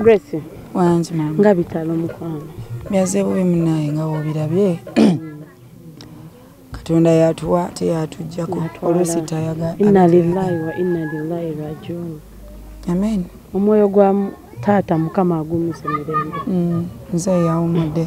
Grace wanji mama nga bitalo mukwano byaze bubi munaye nga wobirabye Katonda yatuwa teyatujjako olusi tayaga inna lillahi wa inna ilaihi rajiun amen omwoyo gwa taata mukama agumise mirembe nze yawumudde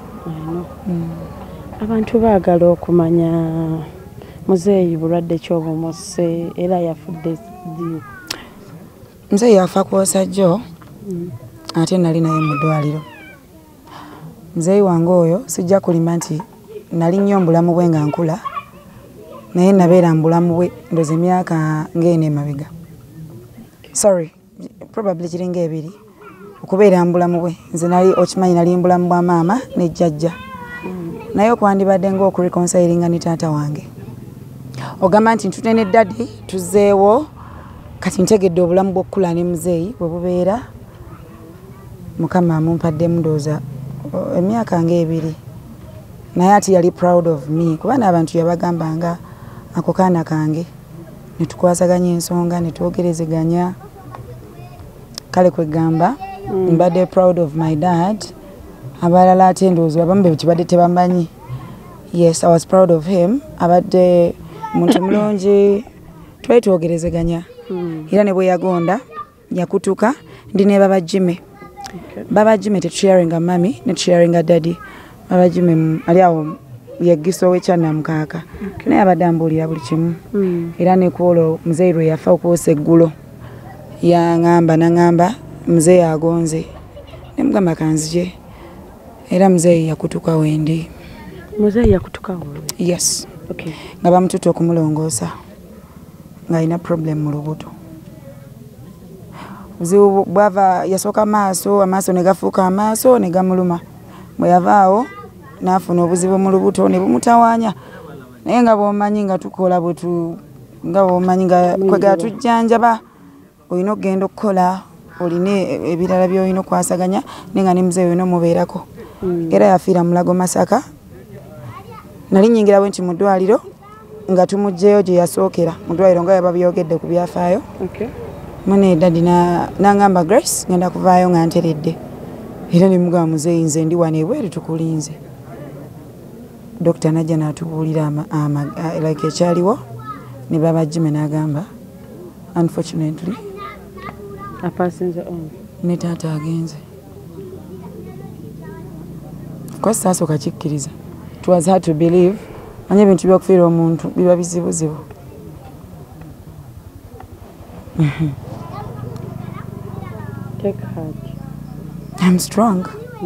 abantu baagala okumanya muzeeyi bulwadde ky'obumose era yafudde ddi nze yafa kwosajjo ate nali naye mu ddwaliro muzeeyi wange oyo sijja kulimba nti nali nnyo mbulamu bwe nga nkula naye nabeera mbulamu bwe ndoze emyaka ng'ene emabega sorry probably kiringa ebiri okubeera mbulamu bwe nze nali okimanyi nali mbulamu bwa maama ne jjajja naye okwandibadde ng'okureconcilinga ne taata wange ogamba nti ntute ne daddy tuzeewo kati ntegedde obulamu bw'okukula ne muzeeyi bwe bubeera mukama amumpaddemu ndowooza emyaka ng'ebiri naye ati yali proud of me kuba n'abantu yabagambanga ako kaana kange ne tukwasaganya ensonga ne twogerezeganya kale kwegamba mbadde proud of my dad abalala ate ndowooza abamu be kibadde tebamanyi yes I was proud of him abadde muntu mulungi twali twogerezeganya era ne bwe yagonda yakutuka ndi ne baba Jimmy baba Jimmy tetusharinga mami ne tusharinga daddy baba Jimmy ali awo yagiso wechana mukaka naye abadde ambuulira buli kimu era ne kwolo muzeeyi lwe yafa okwosa eggulo nangamba muzeeyi agonze ne mugamba kanzije era muzeeyi yakutuka wendi muzeeyi yakutuka wendi yes okay nga bamututa okumulongoosa nga alina problem mu lubuto buzibu bwava yasooka amaaso ne gafuuka amaaso ne gamuluma bwe yavaawo n'afuna obuzibu mu lubuto ne bumutawaanya naye nga bw'omanyi nga tukola nga bw'omanyi nga kwegala tujjanjaba olina okugenda okukola olina ebirala by'olina okwasaganya naye nga ne muzeeyi olina omubeerako era yafiira Mulago Masaka nali nnyingira bwe nti mu ddwaliro nga tumugjeyo gye yasookera mu ddwaliro nga yaba byogedde ku byafaayo mune dadi nangamba Grace ngenda kuvaayo nga nteredde era ne mugamba muzeeyi nze ndi wano ebweru tukulinze dokita najja n'atubuulira like ekyaliwo ne baba Jimmy n'agamba unfortunately apasinze on ne taata agenze kwa sasooka kikkiriza it was hard to believe anye ebintu by'okufiira omuntu biba bizibuzibu take heart I'm strong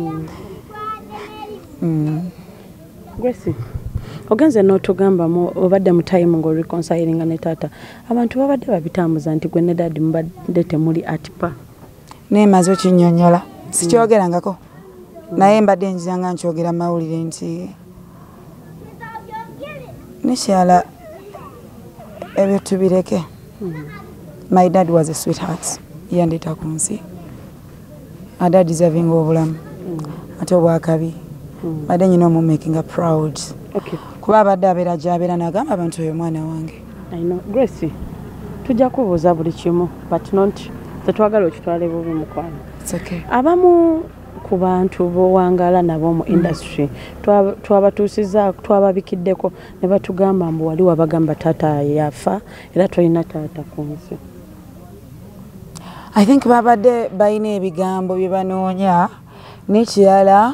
Grace ogenze n'otugamba obadde mu time ng'oreconcilinga ne taata abantu babadde babitambuza nti gwe ne daddy mubadde temuli atipa neemaze okinnyonnyola sikyogerangako naye mbadde njiranga nkyogera mawulire nti nekyala ebyo tubireke my dad was a sweetheart yandeeta ku nsi ada deserving obulamu ate obwakabi badde nyina omumakinga proud kuba abadde abeera gy'abeera n'agamba abantu oyo mwana wange Grace tujja kubuuza buli kimu but not tetwagala okitwale bubi mukwano abamu ku bantu b'owangala nabo mu industry twabatuusiza twababikiddeko ne batugamba mbu wali wabagamba taata yafa era tolina taata ku nsi I think babadde balina ebigambo bye banoonya n'ekirala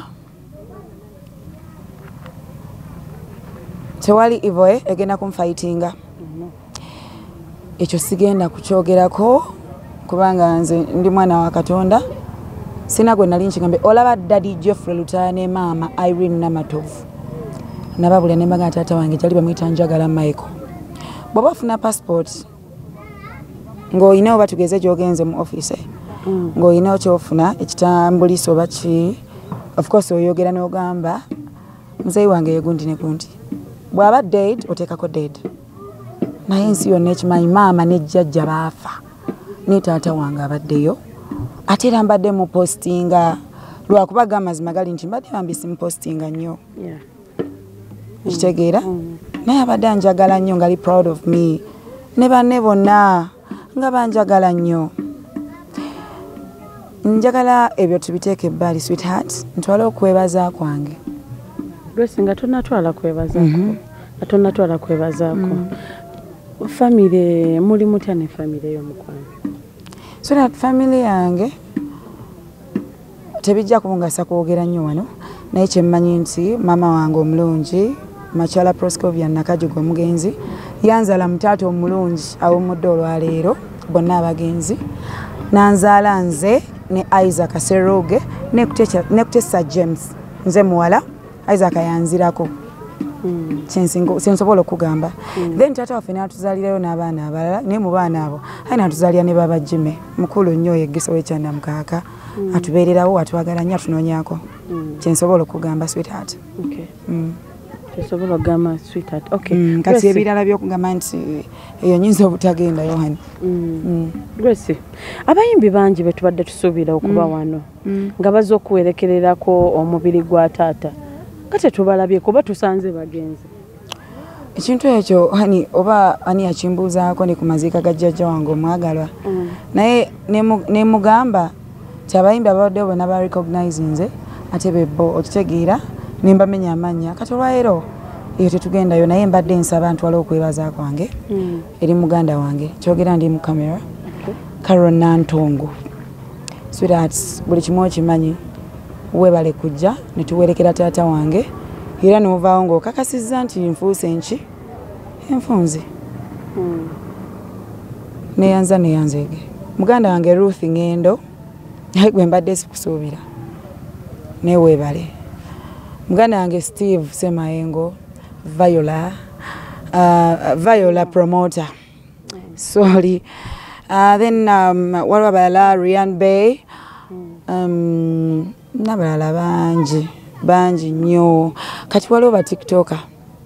tewali ivoe egenda kumfightinga ekyo sigenda kukyogerako kubanga nze ndi mwana wa Katonda sina gwe nali nkigambe olaba Daddy Geoffrey Lutaya ne maama Irene Namatovu nababulya ne mbaga taata wange kyali bamuyita Njagala Michael bw'oba ofuna passport ng'olina oba tugeze gy'ogenze mu office ng'olina kyofuna ekitambuliso oba ki of course oyogera n'ogamba muzeeyi wange yegundi ne gundi bw'aba dead oteekako dead naye ensi yonna ekimanyi maama ne jjajja baafa ne taata wange abaddeyo ate era mbadde mu postinga lwakuba gamazima gali nti mbadde bambi simupostinga nnyo ekitegeera naye abadde anjagala nnyo ngali proud of me ne banne bonna nga banjagala nnyo njagala ebyo tubiteeke ebbali sweetheart ntwala okwebaza kwange Grace nga tonatwala kwebazaako nga tonatwala kwebazaako famire muli mutya ne famire y'omukwano sweetheart family yange tebijja kungasa kwogera nnyo wano naye kyemmanyi nti mama wange omulungi Machala Proscovia Nakajugo omugenzi yanzala mutaata omulungi aw'omudde olwaleero bonna abagenzi nanzaala nze ne Isaac Seroge nekutesa James nze muwala Isaac yanzirako kyensobola okugamba then taata waffe n'atuzaalirayo n'abaana abalala naye mu baana abo aye n'atuzaalira ne baba Jimmy mukulu nnyo yeggisa w'ekyannamukaaka atubeererawo atwagala nnyo atunoonyaako kyensobola okugamba sweetheart kyensobola okugamba sweetheart okay kati ebirala by'okugamba nti eyo nyinza obutagenda yohani Grace abayimbi bangi be tubadde tusuubira okuba wano nga bazze okuwerekererako omubiri gwa taata kate tubalabye kuba tusanze bagenzi ekintu ekyo hani oba ani yakimbuuzaako ne ku maziika ga jjajja wange omwagalwa naye ne mugamba ti abayimbi ababaddewo bonna ba recognize nze ate bebbo okitegeera ne mbamenya amannya kati olwaleero eyo tetugendayo naye mbadde nsaba ntwala okwebaza kwange eri muganda wange kyogera ndi mu kamera Carol Nantongo sweetheart buli kimu okimanyi webale kujja ne tuwerekera taata wange era n'ovaawo ng'okakasizza nti nfuuse enki enfunze neyanzeege muganda wange Ruth Ngendo gwe mbadde sikusuubira naye weebale muganda wange Steve Semayengo Viola promoter sorry then waliwo abalala Ryan Bay n'abalala bangi nnyo kati waliwo ba tiktoker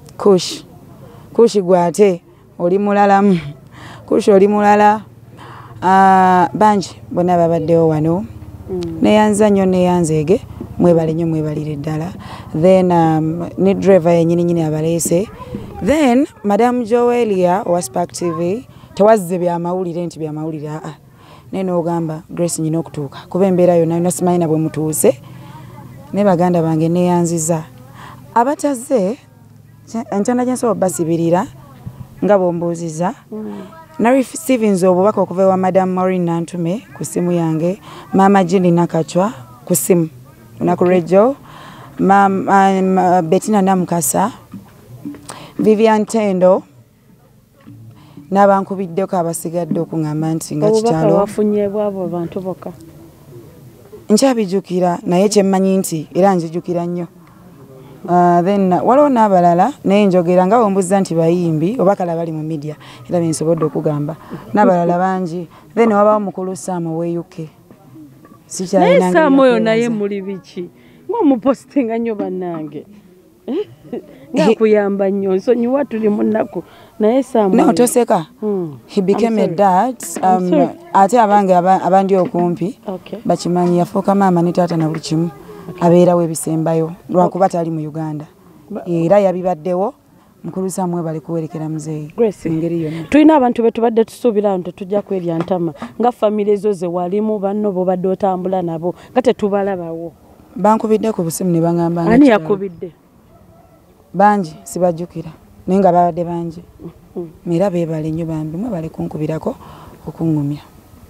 kushi gwate oli mulalamu kushi oli mulala bangi bonna babaddewo wano neyanza nnyo neyanzeege mwebale nnyo mwebalire ddala then ne driver yennyini abaleese then Madam Joelia owa Spark TV tewazze byamawulire nti byamawulire naye n'ogamba Grace nyina okutuuka kuba embeera yonna nasimanyi na bwe mutuuse ne baganda bange neyanziza abataze enkyana gyensobola basibirira nga bombuuziza nareceivings obubaka okuva ewa Madam Maureen Nantume ku simu yange Mama Jini Nakachwa ku simu lunaku Rejo Bettina Namukasa Vivian Tendo n'abankubiddeko abasigadde okuŋŋamba nti nga kikyalo wafunye bwabo abantu bokka nkyabijjukira naye kyemmanyi nti era nzijjukira nnyo then waliwo n'abalala naye njogera nga wombuza nti bayimbi oba kala bali mu media era bensobodde okugamba n'abalala bangi then wabawo mukulu Sam we UK naye Sam oyo naye muli biki ng'omupositinga nnyo bannange ngakuyamba nnyo nsonyiwa tuli mu nnaku naye Sam no toseka he became a dad ate abange abandi okumpi bakimanyi yafuuka maama ne taata na buli kimu abeerawo ebisembayo lwakuba tali mu Uganda era yabibaddewo mukulu Samwe bali kuwerekera muzeeyi engeri yonna tulina abantu betubadde tusuubira nti tetujja kwerya ntama nga famire zo ze walimu banno bobadde otambula nabo nga tetubalabawo bankubidde ku busimu ne baŋŋamba ani yakubidde bangi sibajjukira naye nga babadde bangi era beebale nnyo bambi mwe bali kunkubirako okuŋŋumya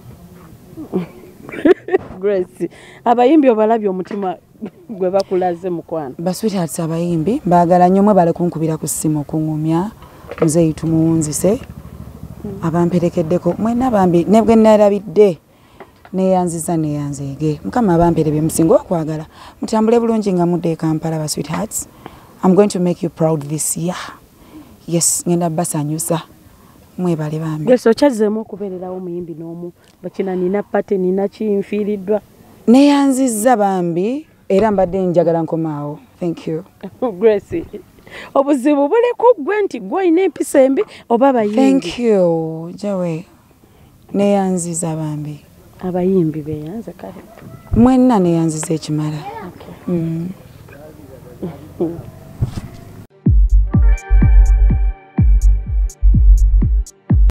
Grace abayimbi obalabye omutima gwe bakulaze mukwano basweethearts abayimbi baagala nnyo mwe bali kunkubira ku ssimu okuŋŋumya muzeeyi tumuwunzise abamperekeddeko mwena bambi nebwe nalabidde neyanziza neyanzeege mukama abampere bye musinga okwagala mutambule bulungi nga mudde Kampala ba sweethearts I'm going to make you proud this year yes ngenda basanyusa mwebale bambi Grace okyazzemu okubeererawo omuyimbi n'omu bakina nina pate nina kinfiiriddwa neyanziza bambi era mbadde njagala nkomaawo thank you Grace obuzibu buli ku ggwe nti gw'olina empisa embi oba abayimbi thank you jawe neyanziza bambi abayimbi beyanze kale mwenna neyanziza ekimala okay.